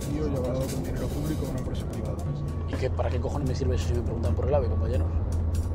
tío y avalado con dinero público a una empresa privada. ¿Y para qué cojones me sirve eso si me preguntan por el AVE, compañeros?